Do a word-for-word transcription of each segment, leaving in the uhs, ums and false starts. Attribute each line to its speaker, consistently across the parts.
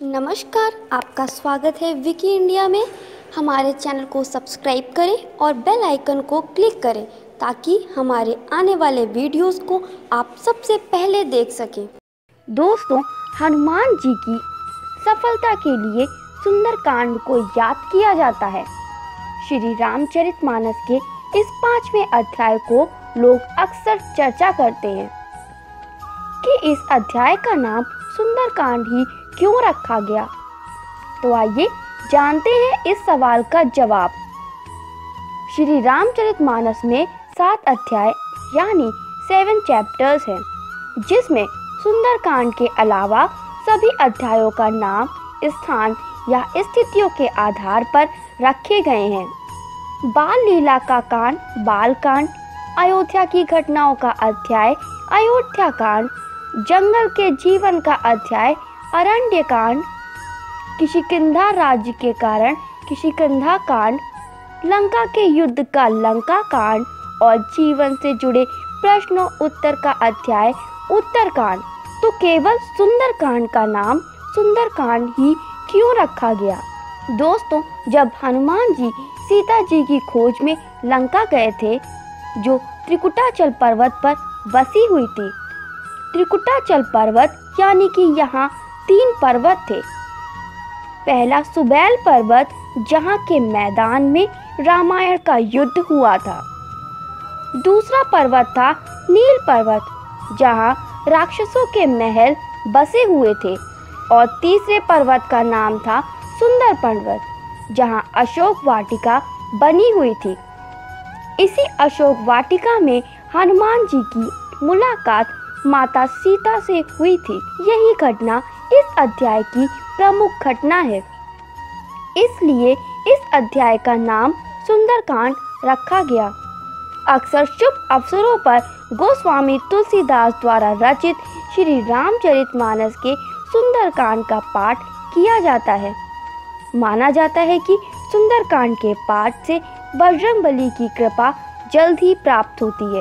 Speaker 1: नमस्कार, आपका स्वागत है विकी इंडिया में। हमारे चैनल को सब्सक्राइब करें और बेल आइकन को क्लिक करें ताकि हमारे आने वाले वीडियोस को आप सबसे पहले देख सकें। दोस्तों, हनुमान जी की सफलता के लिए सुंदरकांड को याद किया जाता है। श्री रामचरितमानस के इस पांचवें अध्याय को लोग अक्सर चर्चा करते हैं कि इस अध्याय का नाम सुंदरकांड ही क्यों रखा गया। तो आइए जानते हैं इस सवाल का जवाब। श्री रामचरितमानस में सात अध्याय यानी सेवन चैप्टर्स हैं, जिसमें सुंदरकांड के अलावा सभी अध्यायों का नाम स्थान या स्थितियों के आधार पर रखे गए हैं। बाल लीला का कांड बालकांड, अयोध्या की घटनाओं का अध्याय अयोध्या कांड, जंगल के जीवन का अध्याय अरण्य कांड, किष्किंधा राज्य के कारण किष्किंधा कांड, लंका के युद्ध का लंका कांड और जीवन से जुड़े प्रश्नों उत्तर का अध्याय उत्तरकांड। तो केवल सुंदरकांड का नाम सुंदरकांड ही क्यों रखा गया? दोस्तों, जब हनुमान जी सीता जी की खोज में लंका गए थे, जो त्रिकुटाचल पर्वत पर बसी हुई थी। त्रिकुटाचल पर्वत यानी कि यहाँ तीन पर्वत थे। पहला सुबैल पर्वत, जहाँ के मैदान में रामायण का युद्ध हुआ था। दूसरा पर्वत था नील पर्वत, जहाँ राक्षसों के महल बसे हुए थे। और तीसरे पर्वत का नाम था सुंदर पर्वत, जहाँ अशोक वाटिका बनी हुई थी। इसी अशोक वाटिका में हनुमान जी की मुलाकात माता सीता से हुई थी। यही घटना इस अध्याय की प्रमुख घटना है, इसलिए इस अध्याय का नाम सुंदरकांड रखा गया। अक्सर शुभ अवसरों पर गोस्वामी तुलसीदास द्वारा रचित श्री रामचरितमानस के सुंदरकांड का पाठ किया जाता है। माना जाता है कि सुंदरकांड के पाठ से बजरंगबली की कृपा जल्द ही प्राप्त होती है।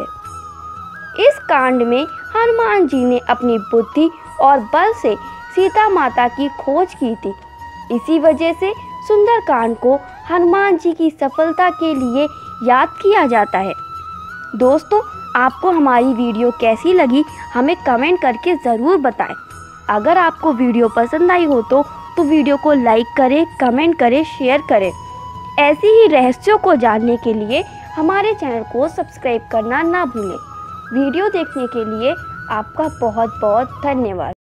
Speaker 1: इस कांड में हनुमान जी ने अपनी बुद्धि और बल से सीता माता की खोज की थी। इसी वजह से सुंदरकांड को हनुमान जी की सफलता के लिए याद किया जाता है। दोस्तों, आपको हमारी वीडियो कैसी लगी हमें कमेंट करके ज़रूर बताएं। अगर आपको वीडियो पसंद आई हो तो तो वीडियो को लाइक करें, कमेंट करें, शेयर करें। ऐसी ही रहस्यों को जानने के लिए हमारे चैनल को सब्सक्राइब करना ना भूलें। वीडियो देखने के लिए आपका बहुत बहुत धन्यवाद।